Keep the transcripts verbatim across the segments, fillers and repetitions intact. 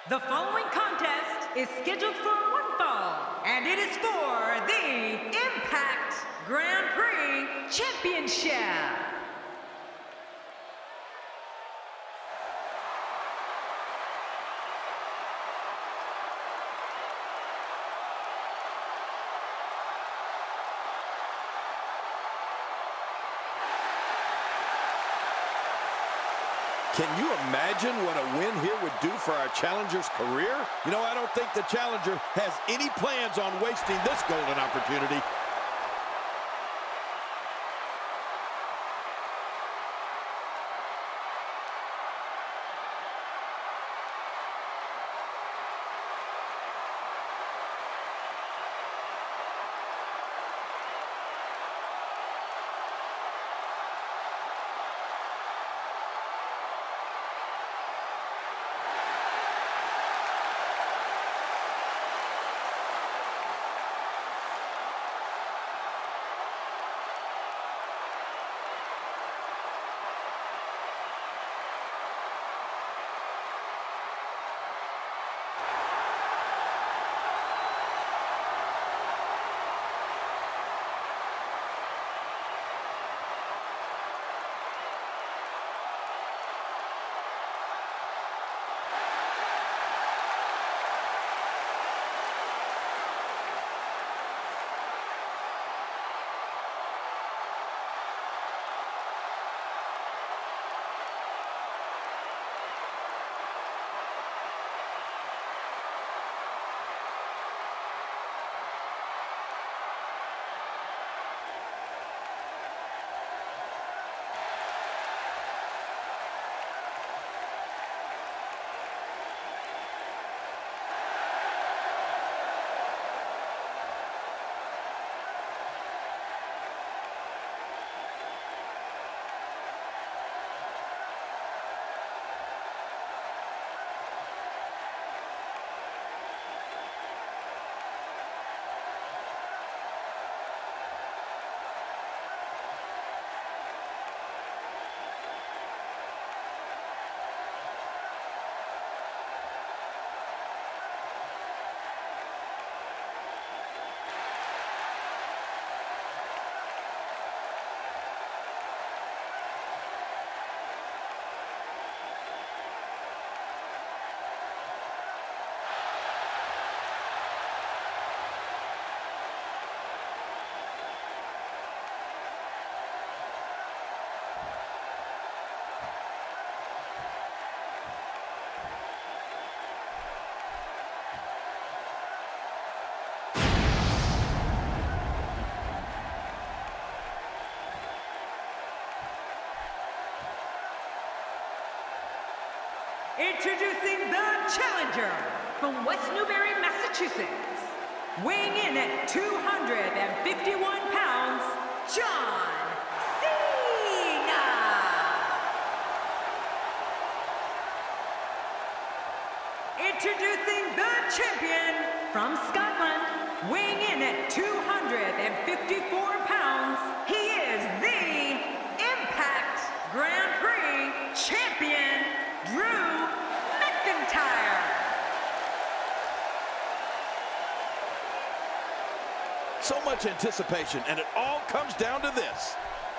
The following contest is scheduled for one fall, and it is for the Impact Grand Prix Championship. Can you imagine what a win here would do for our challenger's career? You know, I don't think the challenger has any plans on wasting this golden opportunity. Introducing the challenger from West Newbury, Massachusetts, weighing in at two hundred fifty-one pounds, John Cena. Introducing the champion from Scotland, weighing in at two hundred fifty-four pounds, he is the Impact Grand Prix champion, Drew McIntyre. So much anticipation, and it all comes down to this.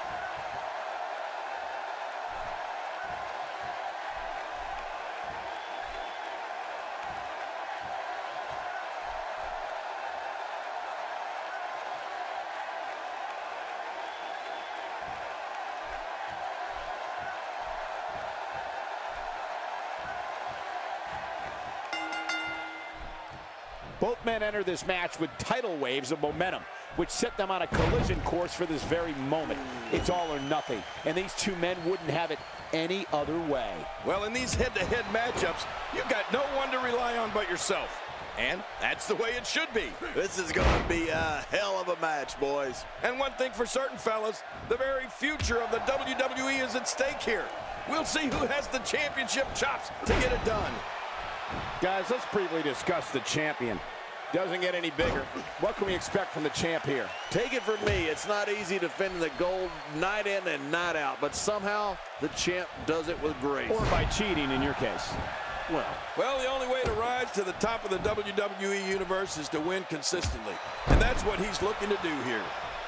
Both men enter this match with tidal waves of momentum, which set them on a collision course for this very moment. It's all or nothing, and these two men wouldn't have it any other way. Well, in these head-to-head matchups, you've got no one to rely on but yourself. And that's the way it should be. This is going to be a hell of a match, boys. And one thing for certain, fellas, the very future of the W W E is at stake here. We'll see who has the championship chops to get it done. Guys, let's briefly discuss the champion. Doesn't get any bigger. What can we expect from the champ here? Take it from me, it's not easy defending the gold night in and night out, but somehow the champ does it with grace. Or by cheating in your case. will. Well, the only way to rise to the top of the W W E Universe is to win consistently. And that's what he's looking to do here.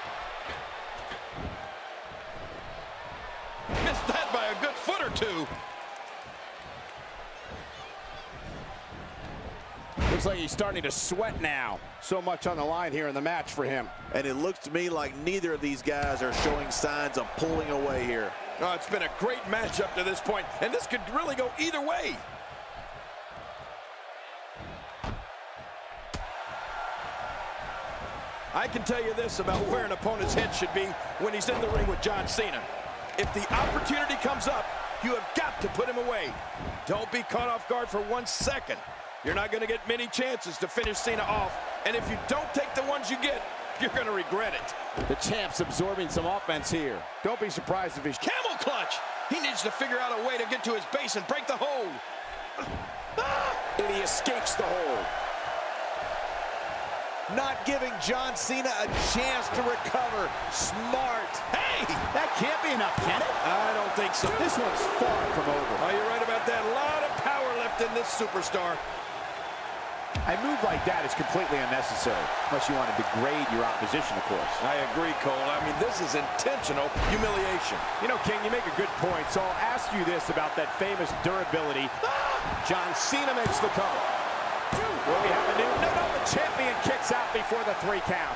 Missed that by a good foot or two. Looks like he's starting to sweat now. So much on the line here in the match for him. And it looks to me like neither of these guys are showing signs of pulling away here. Oh, it's been a great match up to this point, and this could really go either way. I can tell you this about where an opponent's head should be when he's in the ring with John Cena. If the opportunity comes up, you have got to put him away. Don't be caught off guard for one second. You're not going to get many chances to finish Cena off, and if you don't take the ones you get, you're going to regret it. The champ's absorbing some offense here. Don't be surprised if he's... Camel clutch! He needs to figure out a way to get to his base and break the hold. And he escapes the hold. Not giving John Cena a chance to recover. Smart. Hey! That can't be enough, can it? I don't think so. This one's far from over. Oh, you're right about that. A lot of power left in this superstar. A move like that is completely unnecessary, unless you want to degrade your opposition, of course. I agree, Cole. I mean, this is intentional humiliation. You know, King, you make a good point, so I'll ask you this about that famous durability. John Cena makes the cover. Will we have a new... No, no, the champion kicks out before the three count.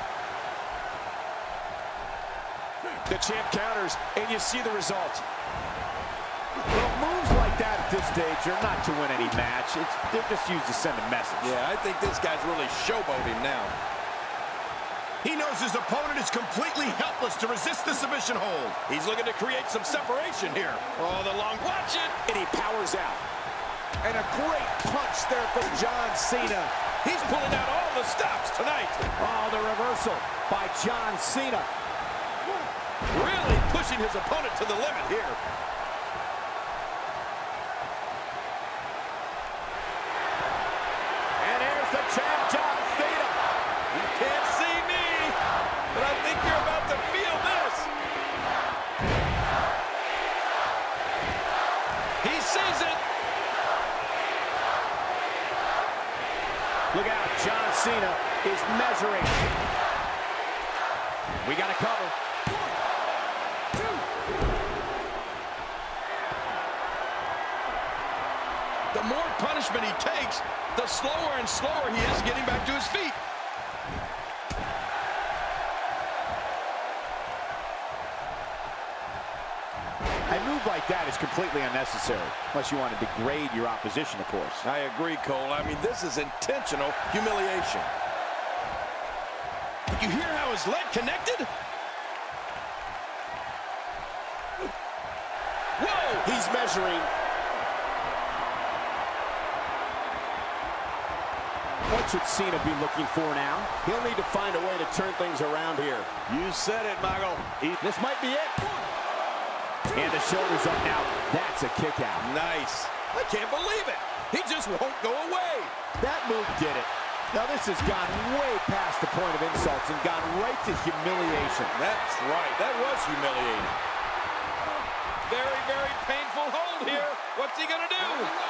The champ counters, and you see the result. Well, moves like that at this stage are not to win any match. It's, they're just used to send a message. Yeah, I think this guy's really showboating now. He knows his opponent is completely helpless to resist the submission hold. He's looking to create some separation here. Oh, the long... Watch it! And he powers out. And a great punch there from John Cena. He's pulling out all the stops tonight. Oh, the reversal by John Cena. Really pushing his opponent to the limit here. And here's the champ, John Cena. You can't see me, but I think you're about to feel this. He sees it. Look out, John Cena is measuring. We got to cover. The more punishment he takes, the slower and slower he is getting back to his feet. A move like that is completely unnecessary, unless you want to degrade your opposition, of course. I agree, Cole. I mean, this is intentional humiliation. Did you hear how his leg connected? Whoa! He's measuring. What should Cena be looking for now? He'll need to find a way to turn things around here. You said it, Michael. He, this might be it. And the shoulders up now. That's a kick out. Nice. I can't believe it. He just won't go away. That move did it. Now this has gone way past the point of insults and gone right to humiliation. That's right. That was humiliating. Very, very painful hold here. What's he gonna do?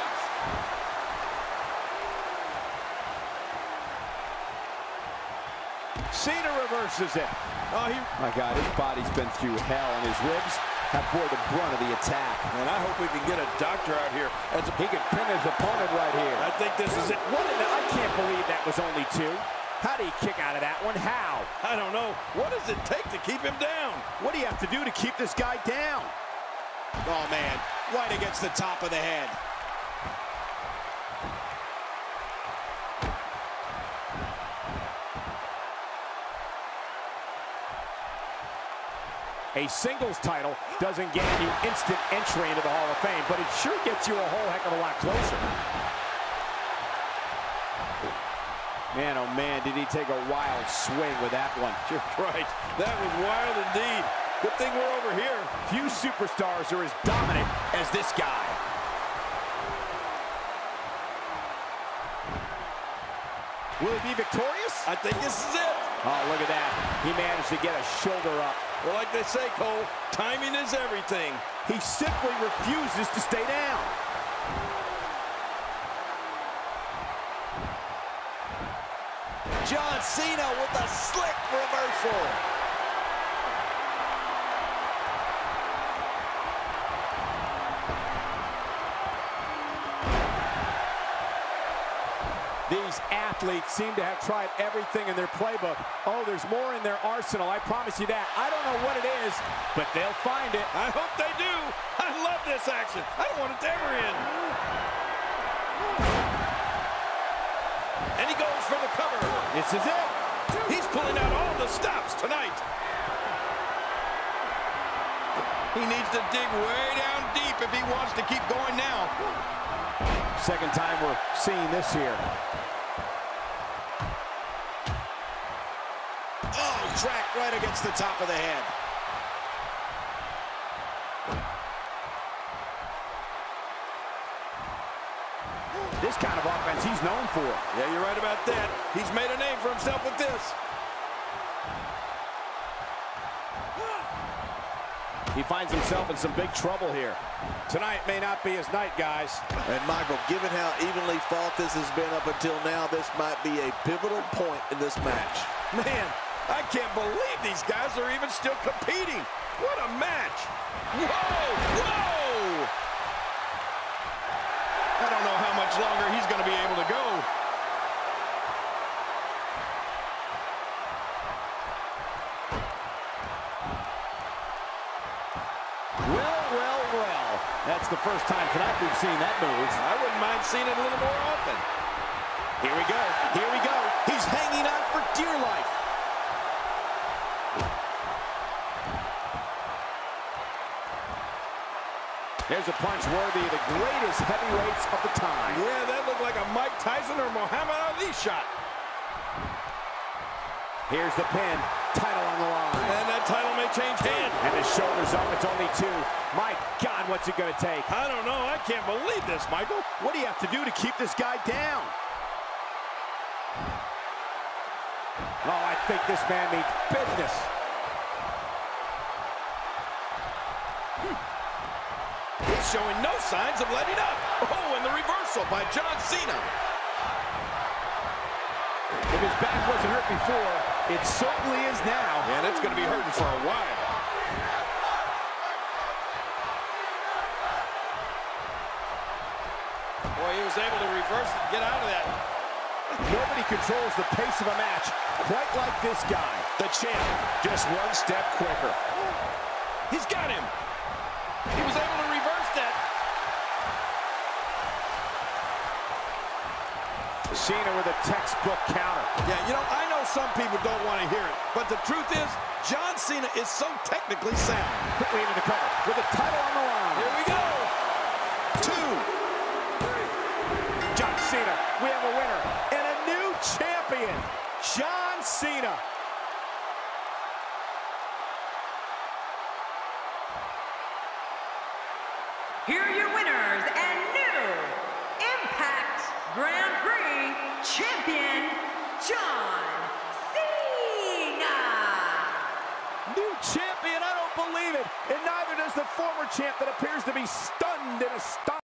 Cena reverses it. Oh, he... My God, his body's been through hell, and his ribs have bore the brunt of the attack. And I hope we can get a doctor out here. As a... He could pin his opponent right here. I think this is it. What in the... I can't believe that was only two. How do you kick out of that one? How? I don't know. What does it take to keep him down? What do you have to do to keep this guy down? Oh, man. Right against the top of the head. A singles title doesn't get you instant entry into the Hall of Fame, but it sure gets you a whole heck of a lot closer. Man, oh man, did he take a wild swing with that one. You're right. That was wild indeed. Good thing we're over here. Few superstars are as dominant as this guy. Will he be victorious? I think this is it. Oh, look at that. He managed to get a shoulder up. Well, like they say, Cole, timing is everything. He simply refuses to stay down. John Cena with a slick reversal. These athletes seem to have tried everything in their playbook. Oh, there's more in their arsenal, I promise you that. I don't know what it is, but they'll find it. I hope they do. I love this action. I don't want it to ever end. And he goes for the cover. This is it. He's pulling out all the stops tonight. He needs to dig way down deep if he wants to keep going now. Second time we're seeing this here. Oh, tracked right against the top of the head. This kind of offense he's known for. Yeah, you're right about that. He's made a name for himself with this. He finds himself in some big trouble here. Tonight may not be his night, guys. And Michael, given how evenly fought this has been up until now, this might be a pivotal point in this match. Man, I can't believe these guys are even still competing. What a match. Whoa, whoa! I don't know how much longer he's going to be able to go. Well, well, well. That's the first time tonight we've seen that move. I wouldn't mind seeing it a little more often. Here we go. Here we go. He's hanging on for dear life. There's a punch worthy of the greatest heavyweights of the time. Yeah, that looked like a Mike Tyson or Muhammad Ali shot. Here's the pin. Title on the line. And that title may change hands. And the shoulders up. It's only two. My God, what's it going to take? I don't know. I can't believe this, Michael. What do you have to do to keep this guy down? Oh, I think this man means business. He's showing no signs of letting up. Oh, and the reversal by John Cena. If his back wasn't hurt before, it certainly is now. And it's going to be hurting for a while. Boy, he was able to reverse it and get out of that. Nobody controls the pace of a match quite like this guy. The champ, just one step quicker. He's got him. He was able to reverse that. Cena with a textbook counter. Yeah, you know, I know some people don't want to hear it, but the truth is, John Cena is so technically sound. Quickly into the cover with the title on the line. Here we go. Two. John Cena, we have a winner and a new champion, John Cena. Here are your winners and new Impact Grand Prix champion, John Cena. New champion, I don't believe it. And neither does the former champ that appears to be stunned in a